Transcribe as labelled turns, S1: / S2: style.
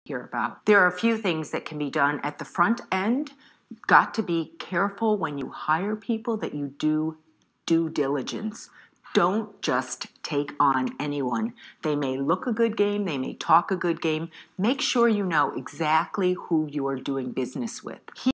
S1: hear about. There are a few things that can be done at the front end. Got to be careful when you hire people that you do due diligence. Don't just take on anyone. They may look a good game, they may talk a good game. Make sure you know exactly who you are doing business with.